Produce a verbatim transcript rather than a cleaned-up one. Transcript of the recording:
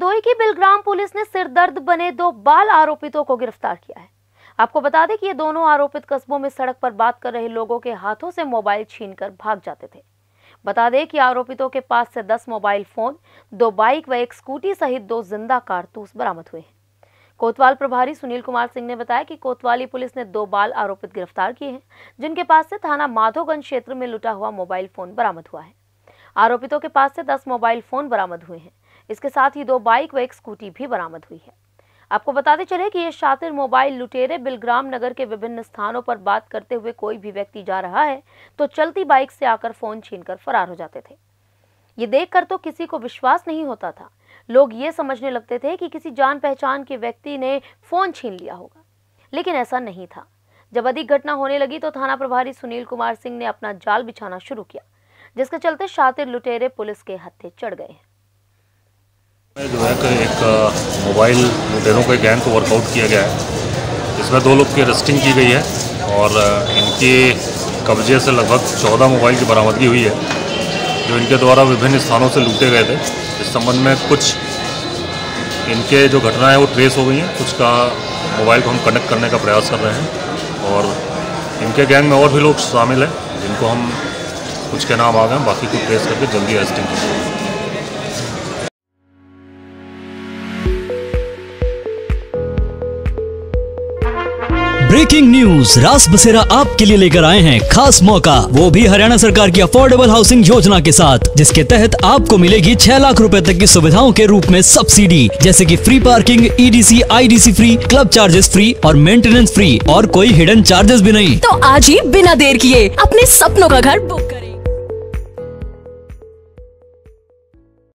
हरदोई की बिलग्राम पुलिस ने सिरदर्द बने दो बाल आरोपितों को गिरफ्तार किया है। आपको बता दें कि ये दोनों आरोपित कस्बों में सड़क पर बात कर रहे लोगों के हाथों से मोबाइल छीनकर भाग जाते थे। बता दें कि आरोपितों के पास से दस मोबाइल फोन, दो बाइक व एक स्कूटी सहित दो जिंदा कारतूस बरामद हुए हैं। कोतवाल प्रभारी सुनील कुमार सिंह ने बताया कि कोतवाली पुलिस ने दो बाल आरोपित गिरफ्तार किए हैं, जिनके पास से थाना माधोगंज क्षेत्र में लुटा हुआ मोबाइल फोन बरामद हुआ है। आरोपितों के पास से दस मोबाइल फोन बरामद हुए हैं। इसके साथ ही दो बाइक व एक स्कूटी भी बरामद हुई है। आपको बताते चले कि ये शातिर मोबाइल लुटेरे बिलग्राम नगर के विभिन्न स्थानों पर बात करते हुए कोई भी व्यक्ति जा रहा है तो चलती बाइक से आकर फोन छीनकर फरार हो जाते थे। ये देखकर तो किसी को विश्वास नहीं होता था। लोग ये समझने लगते थे कि किसी जान पहचान के व्यक्ति ने फोन छीन लिया होगा, लेकिन ऐसा नहीं था। जब अधिक घटना होने लगी तो थाना प्रभारी सुनील कुमार सिंह ने अपना जाल बिछाना शुरू किया, जिसके चलते शातिर लुटेरे पुलिस के हत्थे चढ़ गए हैं। जो है कि एक मोबाइल लुटेरों के गैंग को वर्कआउट किया गया है। इसमें दो लोग की अरेस्टिंग की गई है और इनके कब्जे से लगभग चौदह मोबाइल की बरामदगी हुई है, जो इनके द्वारा विभिन्न स्थानों से लूटे गए थे। इस संबंध में कुछ इनके जो घटनाएं वो ट्रेस हो गई हैं, कुछ का मोबाइल को हम कनेक्ट करने का प्रयास कर रहे हैं और इनके गैंग में और भी लोग शामिल हैं, जिनको हम कुछ के नाम आ गए, बाकी को ट्रेस करके जल्दी अरेस्टिंग करेंगे। ब्रेकिंग न्यूज, रास बसेरा आपके लिए लेकर आए हैं खास मौका, वो भी हरियाणा सरकार की अफोर्डेबल हाउसिंग योजना के साथ, जिसके तहत आपको मिलेगी छह लाख रुपए तक की सुविधाओं के रूप में सब्सिडी, जैसे कि free parking, EDC, IDC free, club charges free और मेंटेनेंस फ्री, और कोई हिडन चार्जेस भी नहीं। तो आज ही बिना देर किए अपने सपनों का घर बुक